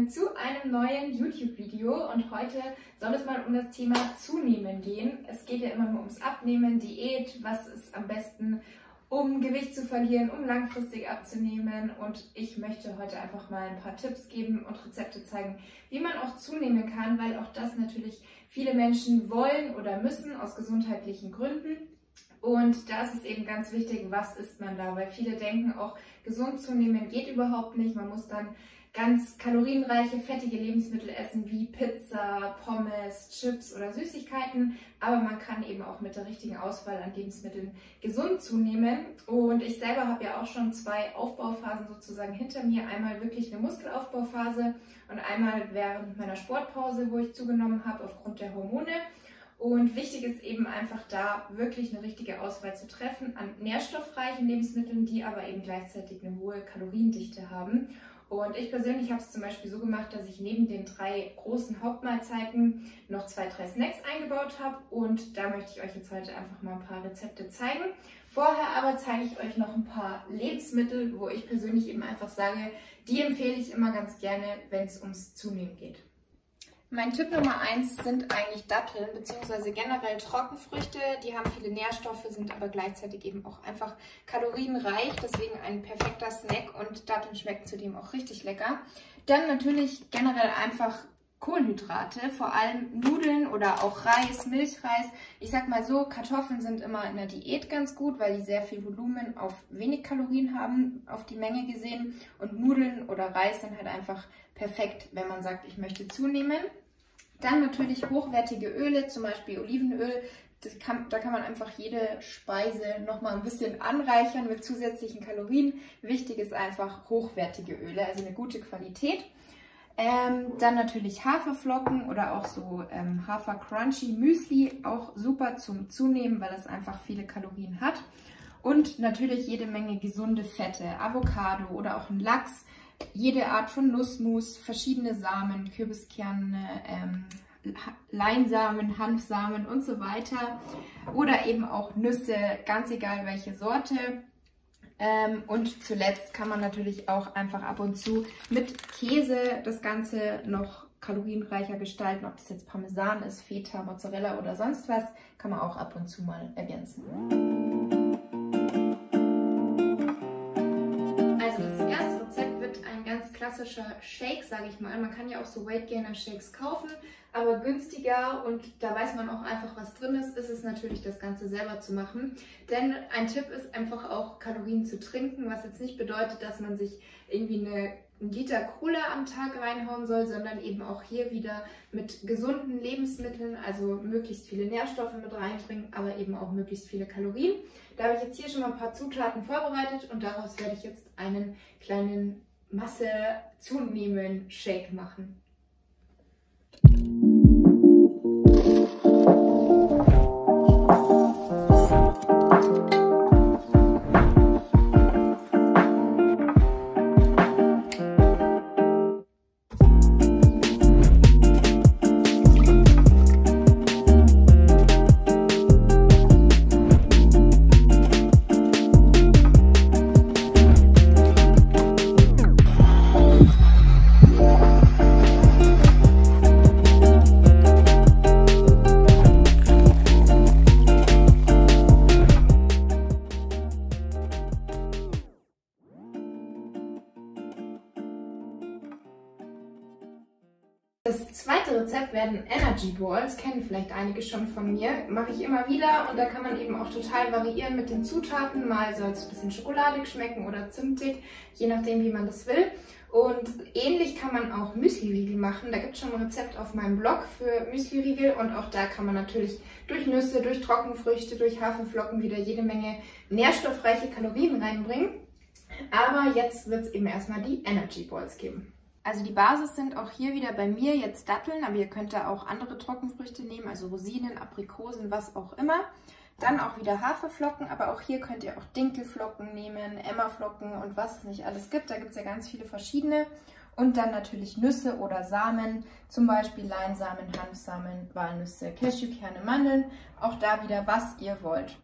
willkommen zu einem neuen YouTube-Video und heute soll es mal um das Thema Zunehmen gehen. Es geht ja immer nur ums Abnehmen, Diät, was ist am besten, um Gewicht zu verlieren, um langfristig abzunehmen, und ich möchte heute einfach mal ein paar Tipps geben und Rezepte zeigen, wie man auch zunehmen kann, weil auch das natürlich viele Menschen wollen oder müssen aus gesundheitlichen Gründen. Und da ist es eben ganz wichtig, was isst man da, weil viele denken auch, gesund zunehmen geht überhaupt nicht. Man muss dann ganz kalorienreiche, fettige Lebensmittel essen, wie Pizza, Pommes, Chips oder Süßigkeiten. Aber man kann eben auch mit der richtigen Auswahl an Lebensmitteln gesund zunehmen. Und ich selber habe ja auch schon 2 Aufbauphasen sozusagen hinter mir. Einmal wirklich eine Muskelaufbauphase und einmal während meiner Sportpause, wo ich zugenommen habe aufgrund der Hormone. Und wichtig ist eben einfach da wirklich eine richtige Auswahl zu treffen an nährstoffreichen Lebensmitteln, die aber eben gleichzeitig eine hohe Kaloriendichte haben. Und ich persönlich habe es zum Beispiel so gemacht, dass ich neben den 3 großen Hauptmahlzeiten noch 2, 3 Snacks eingebaut habe. Und da möchte ich euch jetzt heute einfach mal ein paar Rezepte zeigen. Vorher aber zeige ich euch noch ein paar Lebensmittel, wo ich persönlich eben einfach sage, die empfehle ich immer ganz gerne, wenn es ums Zunehmen geht. Mein Tipp Nummer 1 sind eigentlich Datteln bzw. generell Trockenfrüchte. Die haben viele Nährstoffe, sind aber gleichzeitig eben auch einfach kalorienreich. Deswegen ein perfekter Snack, und Datteln schmecken zudem auch richtig lecker. Dann natürlich generell einfach Kohlenhydrate, vor allem Nudeln oder auch Reis, Milchreis. Ich sag mal so, Kartoffeln sind immer in der Diät ganz gut, weil die sehr viel Volumen auf wenig Kalorien haben, auf die Menge gesehen. Und Nudeln oder Reis sind halt einfach perfekt, wenn man sagt, ich möchte zunehmen. Dann natürlich hochwertige Öle, zum Beispiel Olivenöl. Da kann man einfach jede Speise nochmal ein bisschen anreichern mit zusätzlichen Kalorien. Wichtig ist einfach hochwertige Öle, also eine gute Qualität. Dann natürlich Haferflocken oder auch so Hafer-Crunchy Müsli, auch super zum Zunehmen, weil es einfach viele Kalorien hat. Und natürlich jede Menge gesunde Fette, Avocado oder auch ein Lachs. Jede Art von Nussmus, verschiedene Samen, Kürbiskerne, Leinsamen, Hanfsamen und so weiter. Oder eben auch Nüsse, ganz egal welche Sorte. Und zuletzt kann man natürlich auch einfach ab und zu mit Käse das Ganze noch kalorienreicher gestalten. Ob das jetzt Parmesan ist, Feta, Mozzarella oder sonst was, kann man auch ab und zu mal ergänzen. Klassischer Shake, sage ich mal. Man kann ja auch so Weight Gainer Shakes kaufen, aber günstiger, und da weiß man auch einfach, was drin ist es natürlich, das Ganze selber zu machen. Denn ein Tipp ist einfach auch, Kalorien zu trinken, was jetzt nicht bedeutet, dass man sich irgendwie einen Liter Cola am Tag reinhauen soll, sondern eben auch hier wieder mit gesunden Lebensmitteln, also möglichst viele Nährstoffe mit reinbringen, aber eben auch möglichst viele Kalorien. Da habe ich jetzt hier schon mal ein paar Zutaten vorbereitet und daraus werde ich jetzt einen kleinen Masse zunehmen Shake machen. Das zweite Rezept werden Energy Balls, kennen vielleicht einige schon von mir, mache ich immer wieder, und da kann man eben auch total variieren mit den Zutaten. Mal soll es ein bisschen schokoladig schmecken oder zimtig, je nachdem wie man das will. Und ähnlich kann man auch Müsli-Riegel machen. Da gibt es schon ein Rezept auf meinem Blog für Müsli-Riegel, und auch da kann man natürlich durch Nüsse, durch Trockenfrüchte, durch Haferflocken wieder jede Menge nährstoffreiche Kalorien reinbringen. Aber jetzt wird es eben erstmal die Energy Balls geben. Also die Basis sind auch hier wieder bei mir jetzt Datteln, aber ihr könnt da auch andere Trockenfrüchte nehmen, also Rosinen, Aprikosen, was auch immer. Dann auch wieder Haferflocken, aber auch hier könnt ihr auch Dinkelflocken nehmen, Emmerflocken und was es nicht alles gibt. Da gibt es ja ganz viele verschiedene. Und dann natürlich Nüsse oder Samen, zum Beispiel Leinsamen, Hanfsamen, Walnüsse, Cashewkerne, Mandeln. Auch da wieder, was ihr wollt.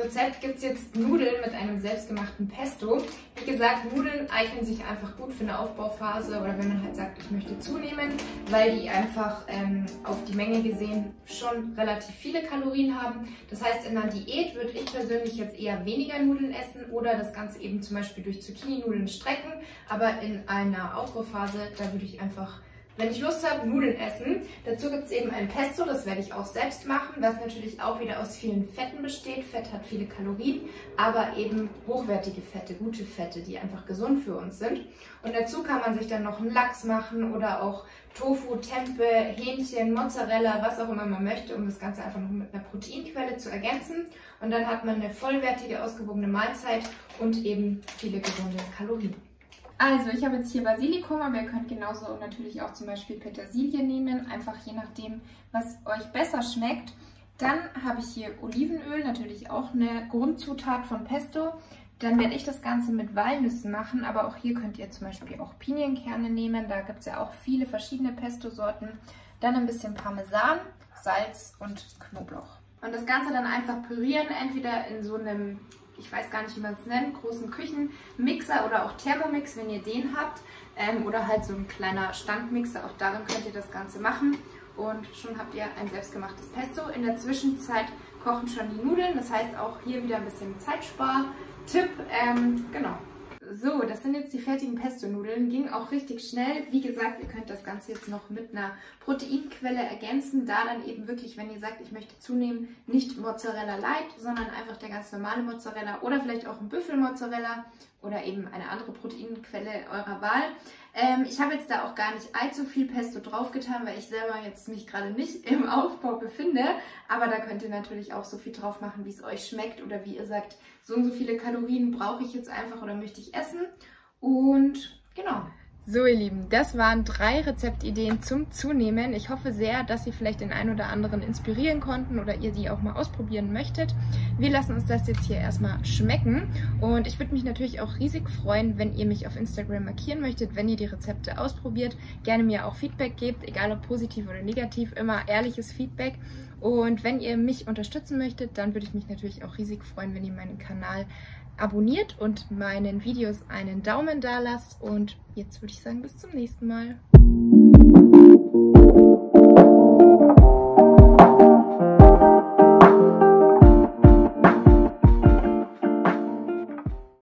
Rezept gibt es jetzt Nudeln mit einem selbstgemachten Pesto. Wie gesagt, Nudeln eignen sich einfach gut für eine Aufbauphase oder wenn man halt sagt, ich möchte zunehmen, weil die einfach auf die Menge gesehen schon relativ viele Kalorien haben. Das heißt, in einer Diät würde ich persönlich jetzt eher weniger Nudeln essen oder das Ganze eben zum Beispiel durch Zucchini-Nudeln strecken. Aber in einer Aufbauphase, da würde ich einfach, wenn ich Lust habe, Nudeln essen. Dazu gibt es eben ein Pesto, das werde ich auch selbst machen, was natürlich auch wieder aus vielen Fetten besteht. Fett hat viele Kalorien, aber eben hochwertige Fette, gute Fette, die einfach gesund für uns sind. Und dazu kann man sich dann noch einen Lachs machen oder auch Tofu, Tempe, Hähnchen, Mozzarella, was auch immer man möchte, um das Ganze einfach noch mit einer Proteinquelle zu ergänzen. Und dann hat man eine vollwertige, ausgewogene Mahlzeit und eben viele gesunde Kalorien. Also ich habe jetzt hier Basilikum, aber ihr könnt genauso natürlich auch zum Beispiel Petersilie nehmen, einfach je nachdem, was euch besser schmeckt. Dann habe ich hier Olivenöl, natürlich auch eine Grundzutat von Pesto. Dann werde ich das Ganze mit Walnüssen machen, aber auch hier könnt ihr zum Beispiel auch Pinienkerne nehmen. Da gibt es ja auch viele verschiedene Pesto-Sorten. Dann ein bisschen Parmesan, Salz und Knoblauch. Und das Ganze dann einfach pürieren, entweder in so einem, ich weiß gar nicht, wie man es nennt, großen Küchenmixer oder auch Thermomix, wenn ihr den habt. Oder halt so ein kleiner Standmixer, auch darin könnt ihr das Ganze machen. Und schon habt ihr ein selbstgemachtes Pesto. In der Zwischenzeit kochen schon die Nudeln, das heißt auch hier wieder ein bisschen Zeitspar-Tipp. Genau. So, das sind jetzt die fertigen Pesto-Nudeln. Ging auch richtig schnell. Wie gesagt, ihr könnt das Ganze jetzt noch mit einer Proteinquelle ergänzen. Da dann eben wirklich, wenn ihr sagt, ich möchte zunehmen, nicht Mozzarella Light, sondern einfach der ganz normale Mozzarella oder vielleicht auch ein Büffelmozzarella oder eben eine andere Proteinquelle eurer Wahl. Ich habe jetzt da auch gar nicht allzu viel Pesto drauf getan, weil ich selber jetzt mich gerade nicht im Aufbau befinde. Aber da könnt ihr natürlich auch so viel drauf machen, wie es euch schmeckt oder wie ihr sagt, so und so viele Kalorien brauche ich jetzt einfach oder möchte ich essen. Und genau. So ihr Lieben, das waren 3 Rezeptideen zum Zunehmen. Ich hoffe sehr, dass sie vielleicht den einen oder anderen inspirieren konnten oder ihr die auch mal ausprobieren möchtet. Wir lassen uns das jetzt hier erstmal schmecken und ich würde mich natürlich auch riesig freuen, wenn ihr mich auf Instagram markieren möchtet, wenn ihr die Rezepte ausprobiert. Gerne mir auch Feedback gebt, egal ob positiv oder negativ, immer ehrliches Feedback. Und wenn ihr mich unterstützen möchtet, dann würde ich mich natürlich auch riesig freuen, wenn ihr meinen Kanal abonniert und meinen Videos einen Daumen da lasst. Und jetzt würde ich sagen, bis zum nächsten Mal.